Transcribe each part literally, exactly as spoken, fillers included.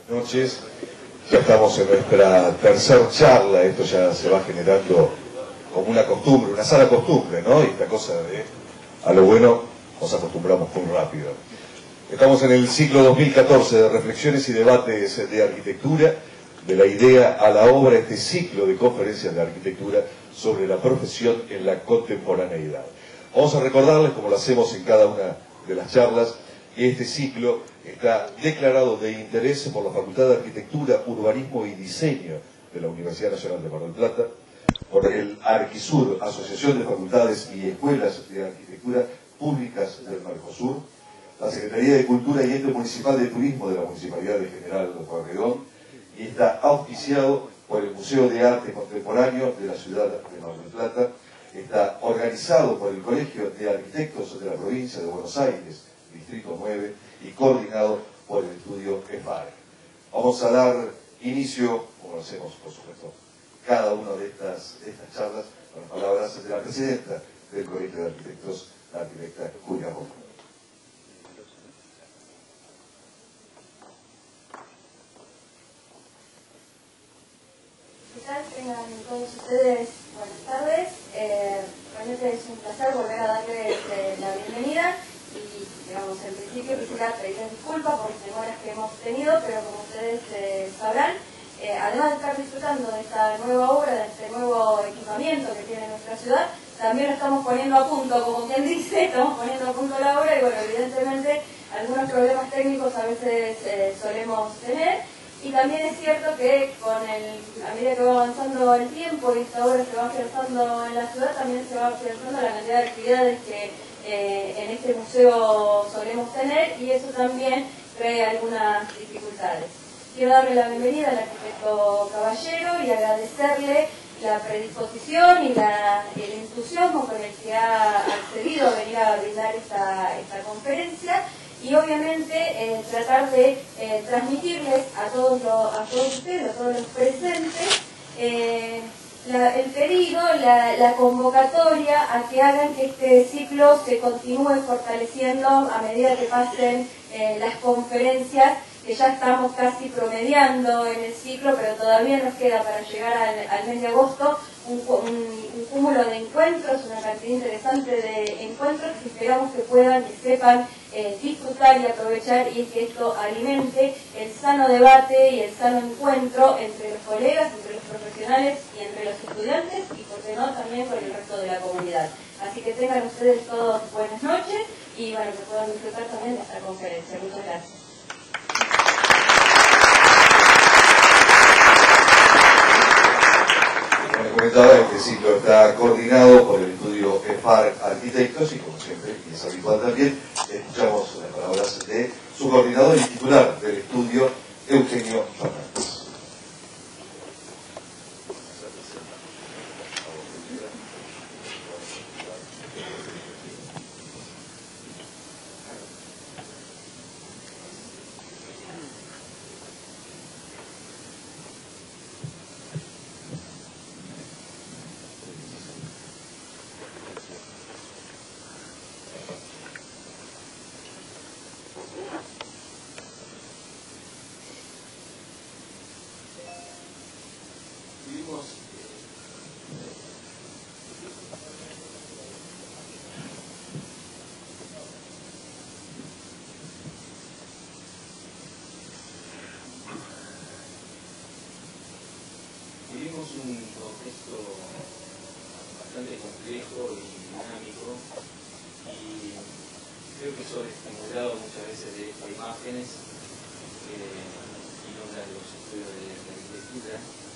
Noches, ya estamos en nuestra tercera charla, esto ya se va generando como una costumbre, una sana costumbre, ¿no? Y esta cosa de a lo bueno nos acostumbramos muy rápido. Estamos en el ciclo dos mil catorce de reflexiones y debates de arquitectura, de la idea a la obra, este ciclo de conferencias de arquitectura sobre la profesión en la contemporaneidad. Vamos a recordarles, como lo hacemos en cada una de las charlas, que este ciclo está declarado de interés por la Facultad de Arquitectura, Urbanismo y Diseño de la Universidad Nacional de Mar del Plata, por el Arquisur, Asociación de Facultades y Escuelas de Arquitectura Públicas del Mercosur, la Secretaría de Cultura y Ente Municipal de Turismo de la Municipalidad de General Pueyrredón, y está auspiciado por el Museo de Arte Contemporáneo de la ciudad de Mar del Plata, está organizado por el Colegio de Arquitectos de la Provincia de Buenos Aires, Distrito nueve, y coordinado por el estudio E F A R. Vamos a dar inicio, como lo hacemos por supuesto, cada una de estas, de estas charlas, con las palabras de la presidenta del Colegio de Arquitectos, la arquitecta Julia Roca. ¿Qué tal? Tengan todos ustedes buenas tardes. Eh, realmente es un placer volver a darles eh, la bienvenida y, digamos, en principio quisiera pedirles disculpas por las demoras que hemos tenido, pero como ustedes eh, sabrán, eh, además de estar disfrutando de esta nueva obra, de este nuevo equipamiento que tiene nuestra ciudad, también lo estamos poniendo a punto, como quien dice, estamos poniendo a punto la obra y, bueno, evidentemente algunos problemas técnicos a veces eh, solemos tener. Y también es cierto que con el, a medida que va avanzando el tiempo y esta obra se va afianzando en la ciudad, también se va afianzando la cantidad de actividades que eh, en este museo solemos tener, y eso también trae algunas dificultades. Quiero darle la bienvenida al arquitecto Caballero y agradecerle la predisposición y la, el entusiasmo con el que ha accedido a venir a brindar esta, esta conferencia. Y obviamente eh, tratar de eh, transmitirles a todos, los, a todos ustedes, a todos los presentes, eh, la, el pedido, la, la convocatoria a que hagan que este ciclo se continúe fortaleciendo a medida que pasen eh, las conferencias, que ya estamos casi promediando en el ciclo, pero todavía nos queda para llegar al, al mes de agosto un, un, un cúmulo de encuentros, una cantidad interesante de encuentros que esperamos que puedan, que sepan eh, disfrutar y aprovechar, y es que esto alimente el sano debate y el sano encuentro entre los colegas, entre los profesionales y entre los estudiantes, y por qué no también con el resto de la comunidad. Así que tengan ustedes todos buenas noches y, bueno, que puedan disfrutar también de esta conferencia. Muchas gracias. Como comentaba, este ciclo está coordinado por el estudio E F A R Arquitectos y, como siempre, y es habitual también, escuchamos las palabras de su coordinador y titular del estudio, Eugenio Fernández. Vivimos un contexto bastante complejo y dinámico, y creo que sobreestimulado muchas veces de, de imágenes que inundan los estudios de, de arquitectura,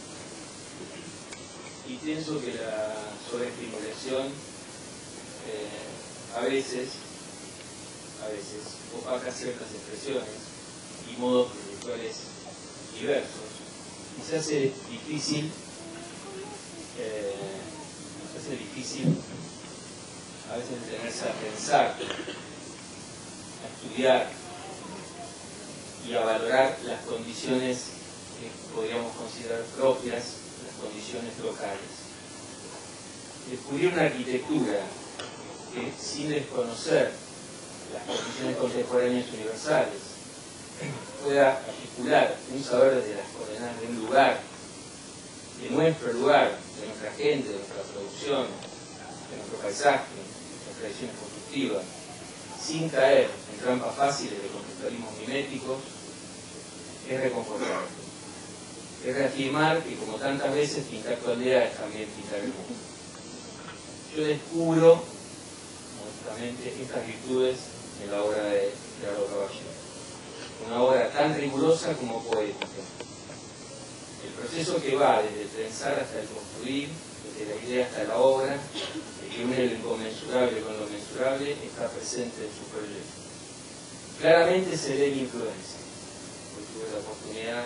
y pienso que la sobreestimulación eh, a veces a veces opaca ciertas expresiones y modos conceptuales diversos. Y se hace difícil, eh, se hace difícil a veces detenerse a pensar, a estudiar y a valorar las condiciones que podríamos considerar propias, las condiciones locales. Descubrir una arquitectura que, sin desconocer las condiciones contemporáneas universales, pueda articular un saber desde las coordenadas de un lugar, de nuestro lugar, de nuestra gente, de nuestra producción, de nuestro paisaje, de nuestras tradiciones constructivas, sin caer en trampas fáciles de conceptualismos miméticos, es reconfortante. Es reafirmar que, como tantas veces, pintar tu aldea es también pintar el mundo. Yo descubro, modestamente, estas virtudes en la obra de Gerardo Caballero. Una obra tan rigurosa como poética. El proceso que va desde el pensar hasta el construir, desde la idea hasta la obra, que une lo inconmensurable con lo mensurable, está presente en su proyecto. Claramente se ve la influencia, porque tuve la oportunidad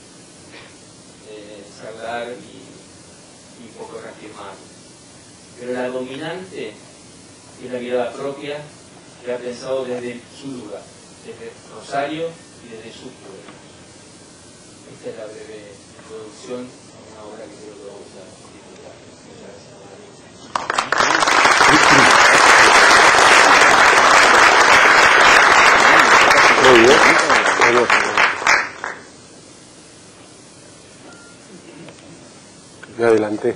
de charlar y, y un poco reafirmar. Pero la dominante es la mirada propia que ha pensado desde su lugar, desde Rosario y desde sus pueblos. Esta es la breve introducción a una obra que creo que vamos a disfrutar. Muchas gracias. Muy bien. Bueno. Ya adelanté.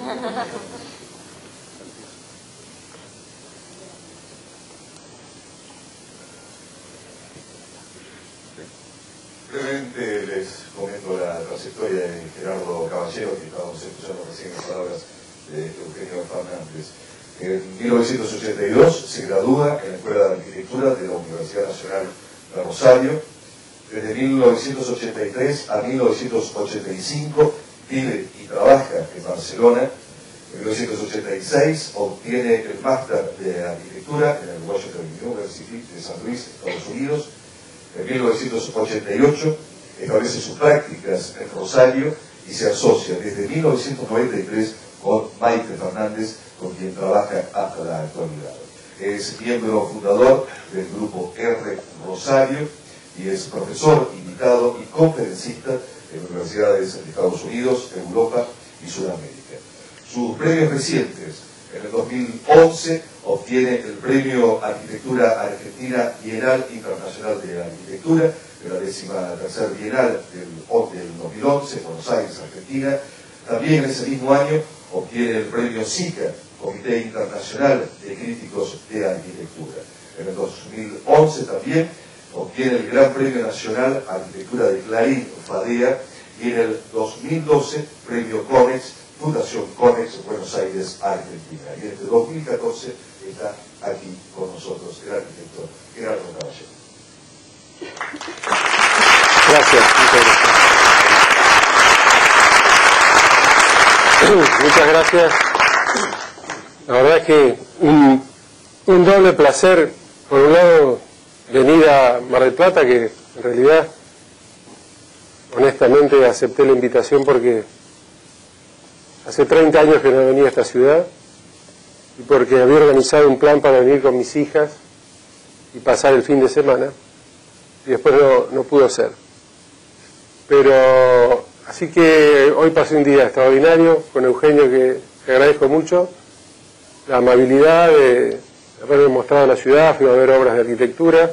Brevemente les comento la trayectoria de Gerardo Caballero, que estábamos escuchando recién las palabras de Eugenio Fernández. En mil novecientos ochenta y dos se gradúa en la Escuela de Arquitectura de la Universidad Nacional de Rosario. Desde mil novecientos ochenta y tres a mil novecientos ochenta y cinco vive y trabaja en Barcelona. En mil novecientos ochenta y seis obtiene el máster de arquitectura en el Washington University de San Luis, Estados Unidos. En mil novecientos ochenta y ocho establece sus prácticas en Rosario y se asocia desde mil novecientos noventa y tres con Maite Fernández, con quien trabaja hasta la actualidad. Es miembro fundador del grupo R Rosario y es profesor invitado y conferencista en universidades de Estados Unidos, Europa y Sudamérica. Sus premios recientes: en el dos mil once obtiene el Premio Arquitectura Argentina Bienal Internacional de Arquitectura, de la décima tercera Bienal del, del dos mil once, Buenos Aires, Argentina. También en ese mismo año obtiene el Premio SICA, Comité Internacional de Críticos de Arquitectura. En el dos mil once también obtiene el Gran Premio Nacional Arquitectura de Clarín Fadea, y en el dos mil doce Premio CONEX, Fundación CONEX, Buenos Aires, Argentina. Y desde dos mil catorce está aquí con nosotros el arquitecto Gerardo Caballero. Gracias, muchas gracias. Muchas gracias. La verdad es que un, un doble placer, por un lado, venir a Mar del Plata, que en realidad, honestamente, acepté la invitación porque hace treinta años que no venía a esta ciudad y porque había organizado un plan para venir con mis hijas y pasar el fin de semana, y después no, no pudo ser. Pero, así que hoy pasé un día extraordinario con Eugenio, que te agradezco mucho, la amabilidad de haberme mostrado la ciudad. Fui a ver obras de arquitectura.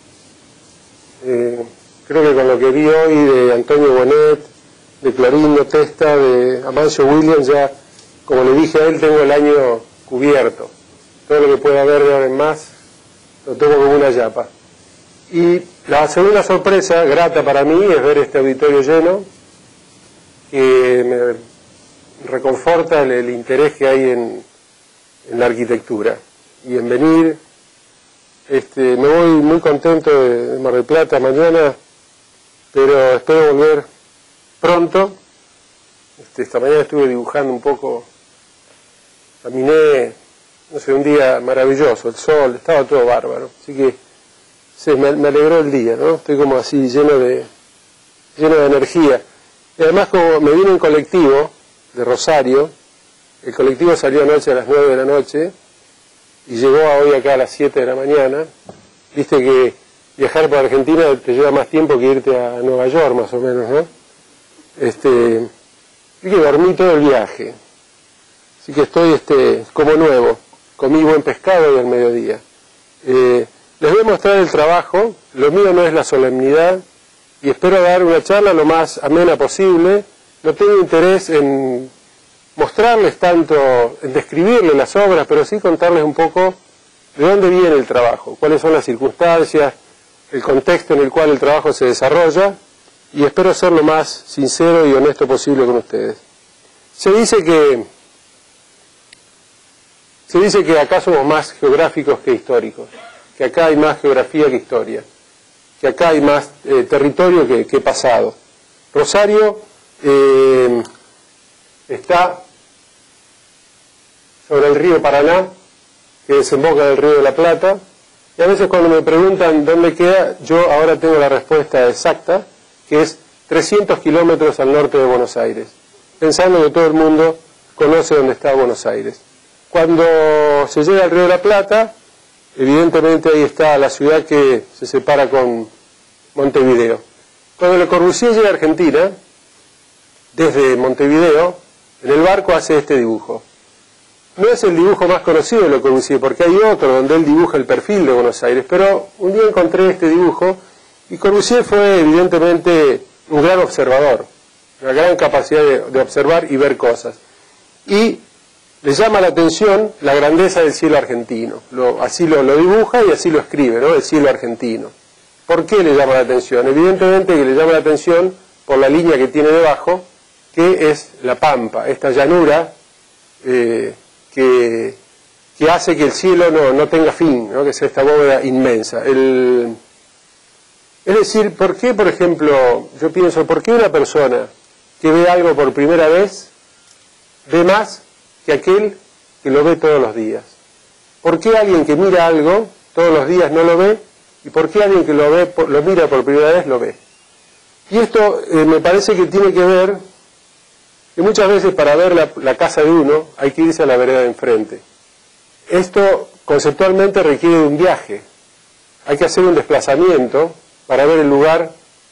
Eh, creo que con lo que vi hoy de Antonio Bonet, de Clorino Testa, de Amancio Williams, ya, como le dije a él, tengo el año cubierto. Todo lo que pueda ver de ahora en más, lo tengo como una yapa. Y la segunda sorpresa, grata para mí, es ver este auditorio lleno, que me reconforta el, el interés que hay en, en la arquitectura. Y en venir, este, me voy muy contento de, de Mar del Plata mañana, pero espero volver pronto. Este, esta mañana estuve dibujando un poco, caminé, no sé, un día maravilloso, el sol, estaba todo bárbaro, así que sí, me, me alegró el día, ¿no? Estoy como así lleno de, lleno de energía. Y además, como me vine en colectivo de Rosario, el colectivo salió anoche a las nueve de la noche y llegó a hoy acá a las siete de la mañana. Viste que viajar por Argentina te lleva más tiempo que irte a Nueva York, más o menos, ¿no? Este, y que dormí todo el viaje. Así que estoy este, como nuevo. Comí buen pescado hoy al mediodía. Eh, les voy a mostrar el trabajo. Lo mío no es la solemnidad, y espero dar una charla lo más amena posible. No tengo interés en mostrarles tanto, en describirles las obras, pero sí contarles un poco de dónde viene el trabajo, cuáles son las circunstancias, el contexto en el cual el trabajo se desarrolla, y espero ser lo más sincero y honesto posible con ustedes. Se dice que se dice que acá somos más geográficos que históricos, que acá hay más geografía que historia, que acá hay más eh, territorio que, que pasado. Rosario eh, está sobre el río Paraná, que desemboca del río de la Plata, y a veces cuando me preguntan dónde queda, yo ahora tengo la respuesta exacta, que es trescientos kilómetros al norte de Buenos Aires, pensando que todo el mundo conoce dónde está Buenos Aires. Cuando se llega al río de la Plata, evidentemente ahí está la ciudad que se separa con Montevideo. Cuando Le Corbusier llega a Argentina, desde Montevideo, en el barco hace este dibujo. No es el dibujo más conocido de Le Corbusier, porque hay otro donde él dibuja el perfil de Buenos Aires, pero un día encontré este dibujo, y Corbusier fue evidentemente un gran observador, una gran capacidad de, de observar y ver cosas. Y le llama la atención la grandeza del cielo argentino. Lo, así lo, lo dibuja y así lo escribe, ¿no? El cielo argentino. ¿Por qué le llama la atención? Evidentemente que le llama la atención por la línea que tiene debajo, que es la pampa, esta llanura eh, que, que hace que el cielo no, no tenga fin, ¿no? Que sea esta bóveda inmensa. El, es decir, ¿por qué, por ejemplo, yo pienso, por qué una persona que ve algo por primera vez ve más que aquel que lo ve todos los días? ¿Por qué alguien que mira algo todos los días no lo ve? ¿Y por qué alguien que lo ve, lo mira por primera vez lo ve? Y esto eh, me parece que tiene que ver que muchas veces para ver la, la casa de uno hay que irse a la vereda de enfrente. Esto conceptualmente requiere de un viaje. Hay que hacer un desplazamiento para ver el lugar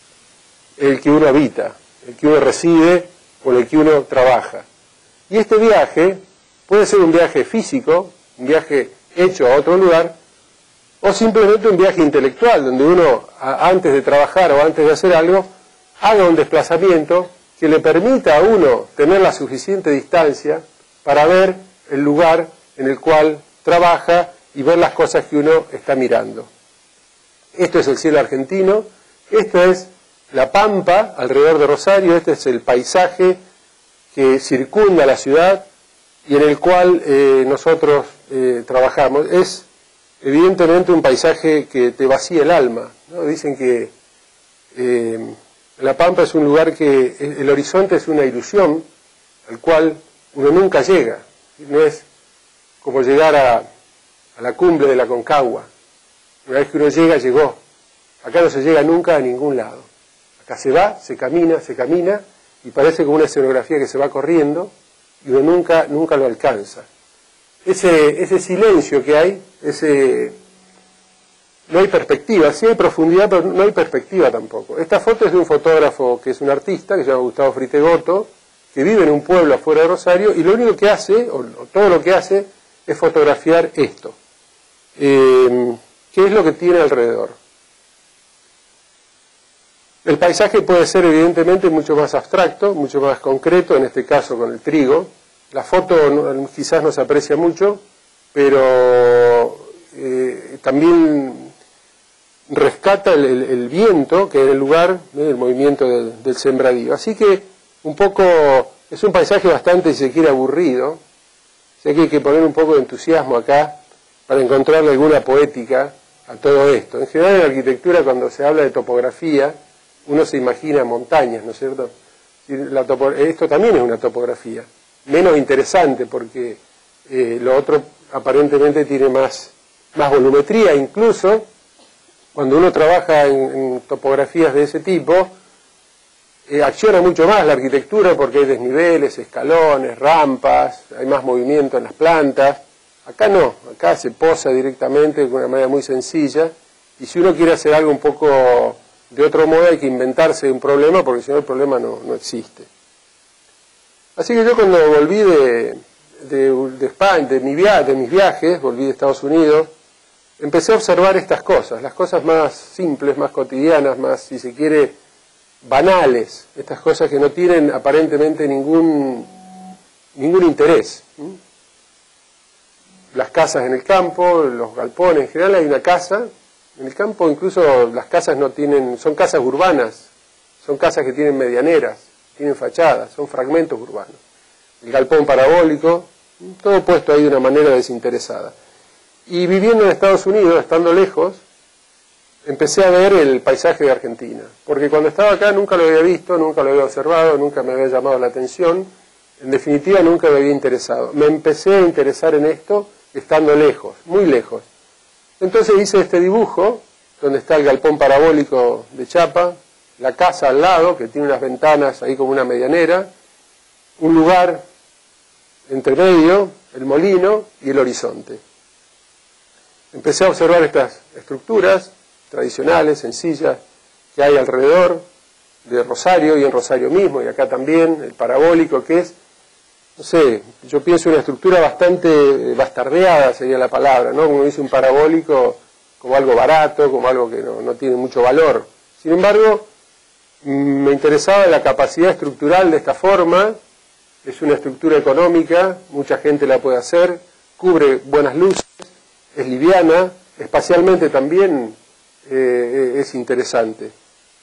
en el que uno habita, el que uno reside o en el que uno trabaja. Y este viaje puede ser un viaje físico, un viaje hecho a otro lugar, o simplemente un viaje intelectual, donde uno, antes de trabajar o antes de hacer algo, haga un desplazamiento que le permita a uno tener la suficiente distancia para ver el lugar en el cual trabaja y ver las cosas que uno está mirando. Esto es el cielo argentino, esto es la pampa alrededor de Rosario, este es el paisaje que circunda la ciudad y en el cual eh, nosotros eh, trabajamos. Es evidentemente un paisaje que te vacía el alma, ¿no? Dicen que eh, la pampa es un lugar que el horizonte es una ilusión al cual uno nunca llega. No es como llegar a, a la cumbre de la Concagua. Una vez que uno llega, llegó. Acá no se llega nunca a ningún lado. Acá se va, se camina, se camina, y parece como una escenografía que se va corriendo, y uno nunca, nunca lo alcanza. Ese, ese silencio que hay, ese, no hay perspectiva, sí hay profundidad, pero no hay perspectiva tampoco. Esta foto es de un fotógrafo que es un artista, que se llama Gustavo Fritegoto, que vive en un pueblo afuera de Rosario, y lo único que hace, o, o todo lo que hace, es fotografiar esto. Eh, ¿Qué es lo que tiene alrededor? El paisaje puede ser evidentemente mucho más abstracto, mucho más concreto, en este caso con el trigo. La foto no, quizás no se aprecia mucho, pero eh, también rescata el, el, el viento que en el lugar, ¿eh? El movimiento del, del sembradío. Así que un poco, es un paisaje bastante, si se quiere, aburrido. Así que hay que poner un poco de entusiasmo acá para encontrarle alguna poética a todo esto. En general en la arquitectura, cuando se habla de topografía, uno se imagina montañas, ¿no es cierto? La topo, esto también es una topografía, menos interesante porque eh, lo otro aparentemente tiene más, más volumetría. Incluso cuando uno trabaja en, en topografías de ese tipo, eh, acciona mucho más la arquitectura porque hay desniveles, escalones, rampas, hay más movimiento en las plantas. Acá no, acá se posa directamente de una manera muy sencilla, y si uno quiere hacer algo un poco de otro modo hay que inventarse un problema, porque si no el problema no, no existe. Así que yo cuando volví de, de, de España, de, mi via de mis viajes, volví de Estados Unidos, empecé a observar estas cosas, las cosas más simples, más cotidianas, más, si se quiere, banales, estas cosas que no tienen aparentemente ningún, ningún interés. Las casas en el campo, los galpones, en general hay una casa, en el campo incluso las casas no tienen, son casas urbanas, son casas que tienen medianeras, tienen fachadas, son fragmentos urbanos. El galpón parabólico, todo puesto ahí de una manera desinteresada. Y viviendo en Estados Unidos, estando lejos, empecé a ver el paisaje de Argentina, porque cuando estaba acá nunca lo había visto, nunca lo había observado, nunca me había llamado la atención, en definitiva nunca me había interesado. Me empecé a interesar en esto estando lejos, muy lejos. Entonces hice este dibujo, donde está el galpón parabólico de chapa, la casa al lado, que tiene unas ventanas ahí como una medianera, un lugar entre medio, el molino y el horizonte. Empecé a observar estas estructuras tradicionales, sencillas, que hay alrededor de Rosario y en Rosario mismo, y acá también, el parabólico, que es, no sé, yo pienso una estructura bastante bastardeada, sería la palabra, ¿no? Como dice un parabólico, como algo barato, como algo que no, no tiene mucho valor. Sin embargo, me interesaba la capacidad estructural de esta forma, es una estructura económica, mucha gente la puede hacer, cubre buenas luces, es liviana, espacialmente también eh, es interesante.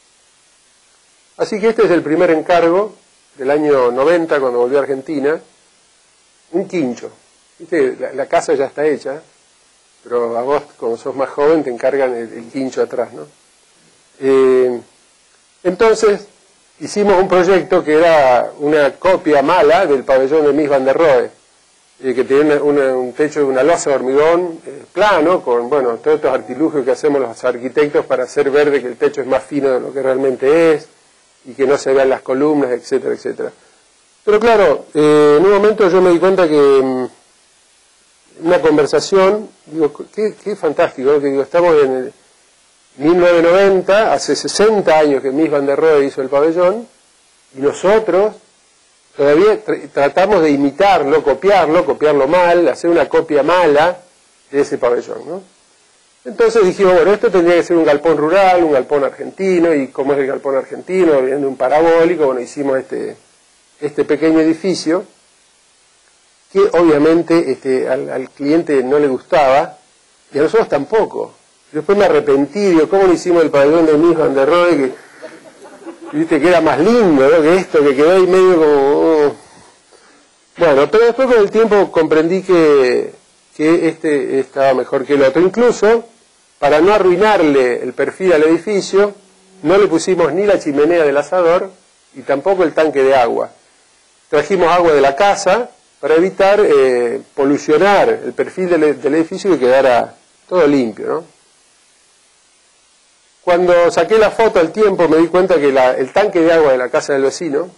Así que este es el primer encargo del año noventa, cuando volví a Argentina, un quincho. ¿Viste? La, la casa ya está hecha, pero a vos, como sos más joven, te encargan el, el quincho atrás, ¿no? Eh, entonces, hicimos un proyecto que era una copia mala del pabellón de Mies van der Rohe, eh, que tenía una, una, un techo de una losa de hormigón eh, plano, con, bueno, todos estos artilugios que hacemos los arquitectos para hacer ver de que el techo es más fino de lo que realmente es, y que no se vean las columnas, etcétera, etcétera. Pero claro, eh, en un momento yo me di cuenta que en una conversación, digo, qué, qué fantástico, ¿no? Que digo, estamos en el mil novecientos noventa, hace sesenta años que Mies van der Rohe hizo el pabellón, y nosotros todavía tr tratamos de imitarlo, copiarlo, copiarlo mal, hacer una copia mala de ese pabellón, ¿no? Entonces dijimos, bueno, esto tendría que ser un galpón rural, un galpón argentino, y como es el galpón argentino, viendo un parabólico, bueno, hicimos este, este pequeño edificio, que obviamente este, al, al cliente no le gustaba, y a nosotros tampoco. Después me arrepentí, digo, ¿cómo no hicimos el pabellón de Mies van der Rohe? Que, viste, que era más lindo, ¿no? Que esto, que quedó ahí medio como... Oh. Bueno, pero después con el tiempo comprendí que, que este estaba mejor que el otro. Incluso, para no arruinarle el perfil al edificio, no le pusimos ni la chimenea del asador y tampoco el tanque de agua. Trajimos agua de la casa para evitar eh, polucionar el perfil del, del edificio y que quedara todo limpio, ¿no? Cuando saqué la foto al tiempo me di cuenta que la, el tanque de agua de la casa del vecino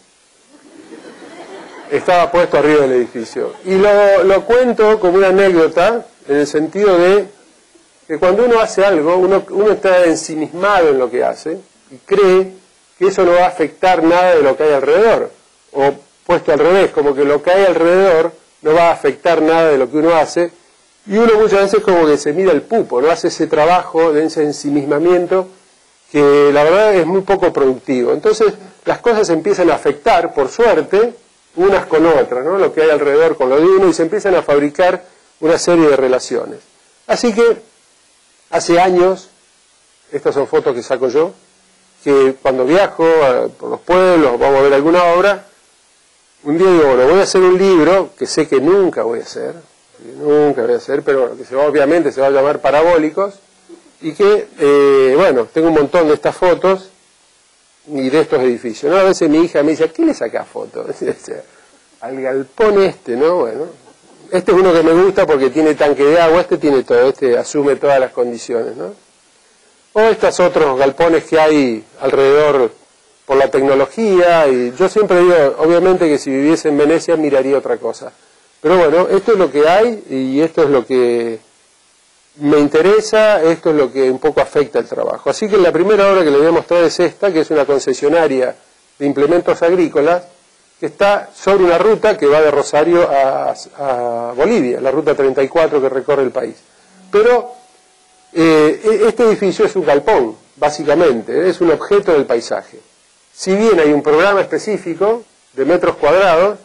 estaba puesto arriba del edificio. Y lo, lo cuento como una anécdota en el sentido de que cuando uno hace algo, uno, uno está ensimismado en lo que hace y cree que eso no va a afectar nada de lo que hay alrededor. O puesto al revés, como que lo que hay alrededor no va a afectar nada de lo que uno hace. Y uno muchas veces como que se mira el pupo, no hace ese trabajo de ese ensimismamiento que la verdad es muy poco productivo. Entonces las cosas empiezan a afectar, por suerte, unas con otras, ¿no? Lo que hay alrededor con lo de uno, y se empiezan a fabricar una serie de relaciones. Así que hace años, estas son fotos que saco yo, que cuando viajo a, por los pueblos, vamos a ver alguna obra, un día digo, bueno, voy a hacer un libro que sé que nunca voy a hacer, que nunca voy a hacer, pero que se va, obviamente se va a llamar Parabólicos, y que, eh, bueno, tengo un montón de estas fotos y de estos edificios, ¿no? A veces mi hija me dice, ¿a qué le sacás fotos? Al galpón este, ¿no? Bueno, este es uno que me gusta porque tiene tanque de agua, este tiene todo, este asume todas las condiciones, ¿no? O estos otros galpones que hay alrededor por la tecnología, y yo siempre digo, obviamente que si viviese en Venecia miraría otra cosa. Pero bueno, esto es lo que hay y esto es lo que me interesa, esto es lo que un poco afecta el trabajo. Así que la primera obra que le voy a mostrar es esta, que es una concesionaria de implementos agrícolas, que está sobre una ruta que va de Rosario a, a Bolivia, la ruta treinta y cuatro que recorre el país. Pero eh, este edificio es un galpón, básicamente, es un objeto del paisaje. si bien hay un programa específico de metros cuadrados,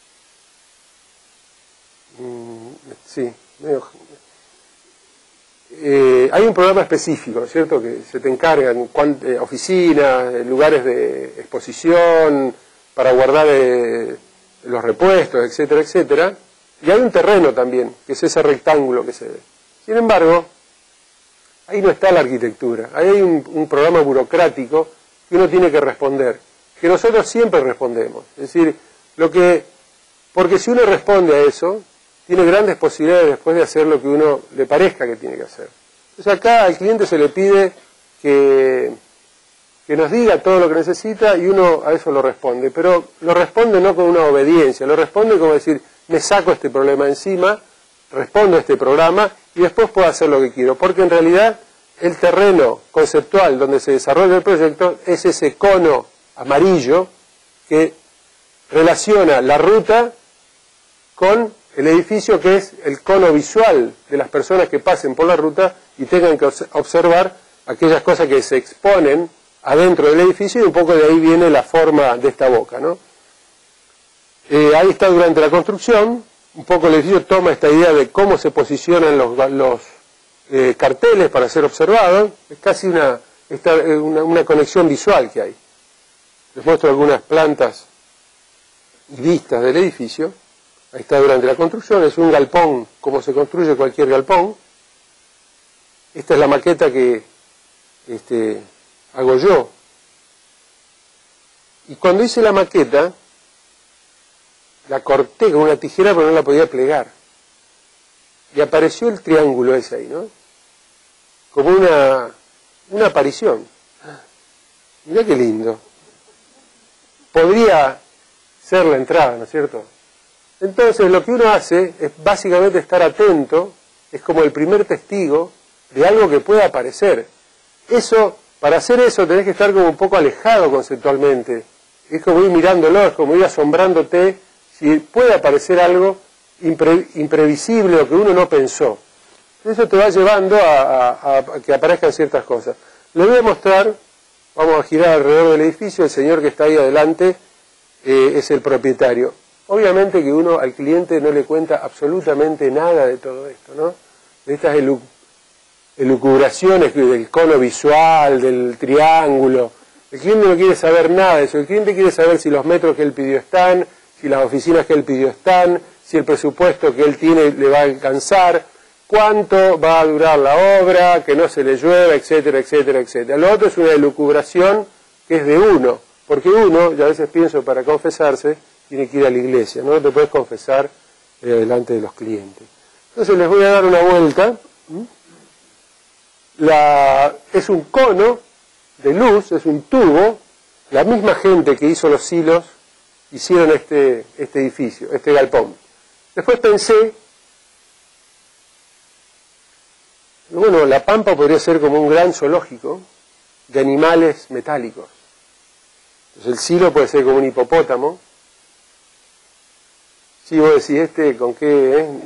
mmm, sí, medio, eh, hay un programa específico, ¿cierto?, que se te encargan eh, oficinas, eh, lugares de exposición, para guardar eh, los repuestos, etcétera, etcétera, y hay un terreno también, que es ese rectángulo que se ve. Sin embargo, ahí no está la arquitectura, ahí hay un, un programa burocrático que uno tiene que responder, que nosotros siempre respondemos. Es decir, lo que, porque si uno responde a eso, tiene grandes posibilidades después de hacer lo que uno le parezca que tiene que hacer. Entonces acá al cliente se le pide que, que nos diga todo lo que necesita y uno a eso lo responde, pero lo responde no con una obediencia, lo responde como decir, me saco este problema encima, respondo a este programa y después puedo hacer lo que quiero, porque en realidad el terreno conceptual donde se desarrolla el proyecto es ese cono amarillo que relaciona la ruta con el edificio, que es el cono visual de las personas que pasen por la ruta y tengan que observar aquellas cosas que se exponen adentro del edificio, y un poco de ahí viene la forma de esta boca, ¿no? Eh, ahí está durante la construcción, un poco el edificio toma esta idea de cómo se posicionan los, los eh, carteles para ser observados, es casi una, esta, una, una conexión visual que hay. Les muestro algunas plantas y vistas del edificio. Ahí está durante la construcción, es un galpón, como se construye cualquier galpón. Esta es la maqueta que este, hago yo. Y cuando hice la maqueta, la corté con una tijera pero no la podía plegar. Y apareció el triángulo ese ahí, ¿no? Como una, una aparición. Mirá qué lindo. Podría ser la entrada, ¿no es cierto? Entonces lo que uno hace es básicamente estar atento, es como el primer testigo de algo que pueda aparecer. Eso, para hacer eso tenés que estar como un poco alejado conceptualmente. Es como ir mirándolo, es como ir asombrándote si puede aparecer algo impre, imprevisible o que uno no pensó. Eso te va llevando a, a, a que aparezcan ciertas cosas. Le voy a mostrar, vamos a girar alrededor del edificio, el señor que está ahí adelante eh, es el propietario. Obviamente que uno al cliente no le cuenta absolutamente nada de todo esto, ¿no? De estas elu elucubraciones del cono visual, del triángulo. El cliente no quiere saber nada de eso. El cliente quiere saber si los metros que él pidió están, si las oficinas que él pidió están, si el presupuesto que él tiene le va a alcanzar, cuánto va a durar la obra, que no se le llueva, etcétera, etcétera, etcétera. Lo otro es una elucubración que es de uno, porque uno, y a veces pienso para confesarse, tiene que ir a la iglesia, no te puedes confesar eh, delante de los clientes. Entonces les voy a dar una vuelta. La, es un cono de luz, es un tubo, la misma gente que hizo los silos hicieron este, este edificio, este galpón. Después pensé, bueno, la Pampa podría ser como un gran zoológico de animales metálicos. Entonces el silo puede ser como un hipopótamo. Sí, vos decís, este, ¿con qué? Eh?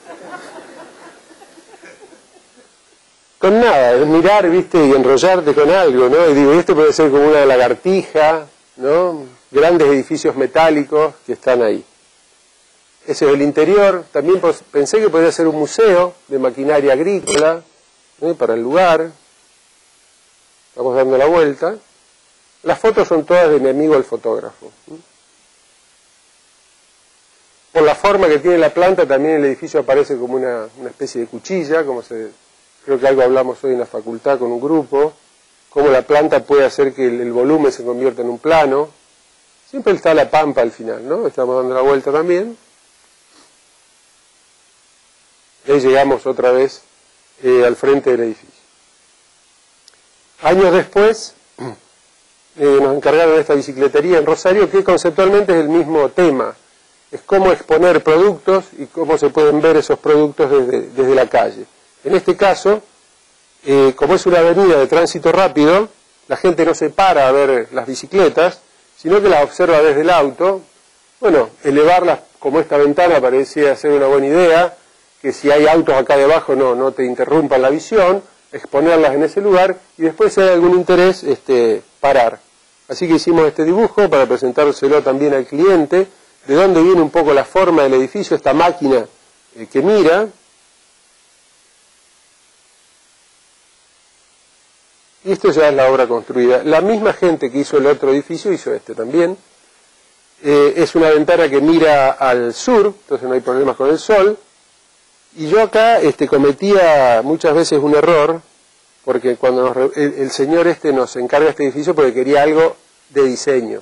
Con nada, es mirar, viste, y enrollarte con algo, ¿no? Y digo, esto puede ser como una lagartija, ¿no? Grandes edificios metálicos que están ahí. Ese es el interior. También pensé que podría ser un museo de maquinaria agrícola, ¿eh? Para el lugar. Estamos dando la vuelta. Las fotos son todas de mi amigo el fotógrafo. Por la forma que tiene la planta, también el edificio aparece como una, una especie de cuchilla, como se, creo que algo hablamos hoy en la facultad con un grupo, cómo la planta puede hacer que el, el volumen se convierta en un plano. Siempre está la Pampa al final, ¿no? Estamos dando la vuelta también. Y ahí llegamos otra vez eh, al frente del edificio. Años después, eh, nos encargaron de esta bicicletería en Rosario, que conceptualmente es el mismo tema. Es cómo exponer productos y cómo se pueden ver esos productos desde, desde la calle. En este caso, eh, como es una avenida de tránsito rápido, la gente no se para a ver las bicicletas, sino que las observa desde el auto. Bueno, elevarlas como esta ventana parecía ser una buena idea, que si hay autos acá debajo no, no te interrumpan la visión, exponerlas en ese lugar y después si hay algún interés, este, parar. Así que hicimos este dibujo para presentárselo también al cliente, de dónde viene un poco la forma del edificio, esta máquina eh, que mira. Y esto ya es la obra construida. La misma gente que hizo el otro edificio hizo este también. Eh, es una ventana que mira al sur, entonces no hay problemas con el sol. Y yo acá este, cometía muchas veces un error, porque cuando nos, el, el señor este nos encarga este edificio porque quería algo de diseño.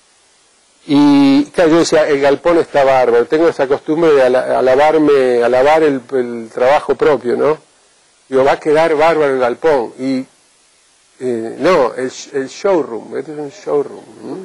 Y claro, yo decía, el galpón está bárbaro, tengo esa costumbre de alabarme, alabar el, el trabajo propio, ¿no? Digo, va a quedar bárbaro el galpón. Y eh, no, el, el showroom, este es un showroom. ¿Mm?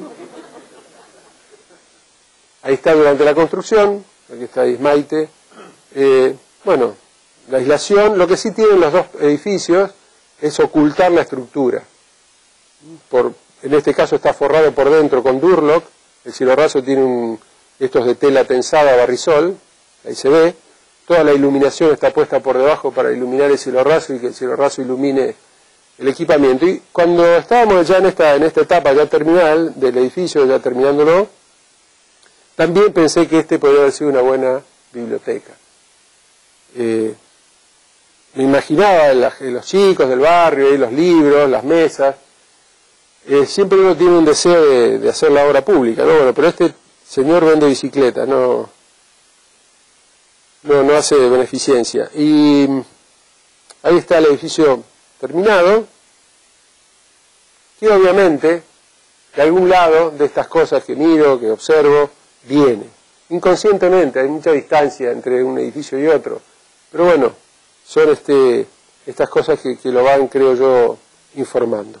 Ahí está durante la construcción, aquí está Ismaite. Eh, bueno, la aislación, lo que sí tienen los dos edificios es ocultar la estructura. Por, en este caso está forrado por dentro con Durlock, el cielo raso tiene un, estos de tela tensada barrizol, ahí se ve, toda la iluminación está puesta por debajo para iluminar el cielo raso y que el cielo raso ilumine el equipamiento. Y cuando estábamos ya en esta, en esta etapa ya terminal del edificio, ya terminándolo, también pensé que este podría haber sido una buena biblioteca. Eh, me imaginaba la, los chicos del barrio, y los libros, las mesas. Eh, siempre uno tiene un deseo de, de hacer la obra pública, ¿no? Bueno, pero este señor vende bicicletas, no, no, no hace beneficencia. Y ahí está el edificio terminado, que obviamente de algún lado de estas cosas que miro, que observo, viene. Inconscientemente, hay mucha distancia entre un edificio y otro. Pero bueno, son este, estas cosas que, que lo van, creo yo, informando.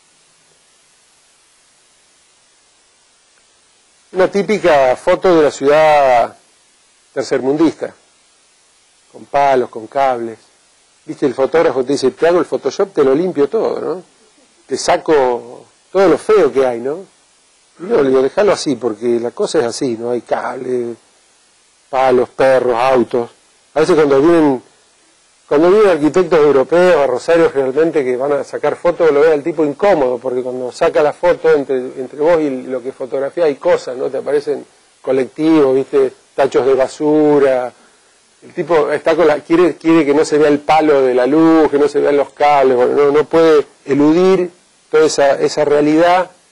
Una típica foto de la ciudad tercermundista, con palos, con cables. Viste, el fotógrafo te dice, te hago el Photoshop, te lo limpio todo, ¿no? Te saco todo lo feo que hay, ¿no? Y no, le digo, déjalo así, porque la cosa es así, ¿no? Hay cables, palos, perros, autos. A veces cuando vienen, cuando vienen arquitectos europeos a Rosario, generalmente que van a sacar fotos, lo ve al tipo incómodo, porque cuando saca la foto entre, entre vos y lo que fotografía hay cosas, ¿no? Te aparecen colectivos, ¿viste? Tachos de basura. El tipo está con la, quiere, quiere que no se vea el palo de la luz, que no se vean los cables, bueno, no, no puede eludir toda esa, esa realidad